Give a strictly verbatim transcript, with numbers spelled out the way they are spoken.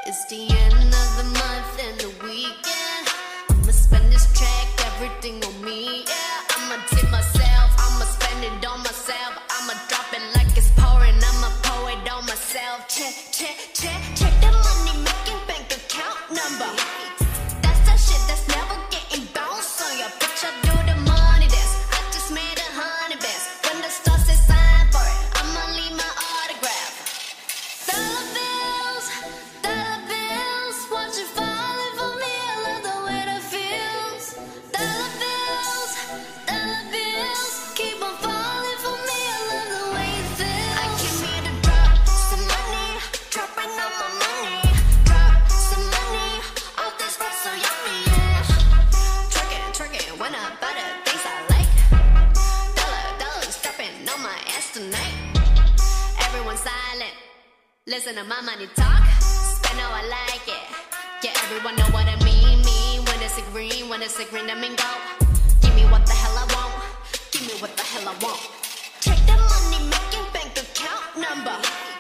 It's the end of the month and the weekend. I'ma spend this check, everything on me. Yeah, I'ma tip myself, I'ma spend it on myself. I'ma drop it like it's pouring, I'ma pour it on myself. Check, check, check, check the money making bank account number. That's that shit that's never getting bounced on ya. Bitch, I do the money dance. I just made a hundred bands. When the star says sign for it, I'ma leave my autograph. Dollar bills, dollar bills, watch it falling for me. I love the way that feels. Dollar bills, dollar bills, keep on falling for me. I love the way it feels. I came here to drop some money, dropping all my money. Drop some money, all this stuff so yummy, yeah. Twerking, twerking, when I buy the things I like. Dollar, dollars dropping on my ass tonight. Everyone silent. Listen to my money talk, spend how I like it. Yeah, everyone know what I mean, mean. When it's a green, when it's a green, I mean go. Give me what the hell I want, give me what the hell I want. Check the money making bank account number.